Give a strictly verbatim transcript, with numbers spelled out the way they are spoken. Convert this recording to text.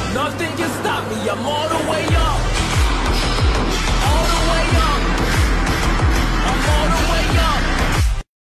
Nothing can stop me, I'm all the way up.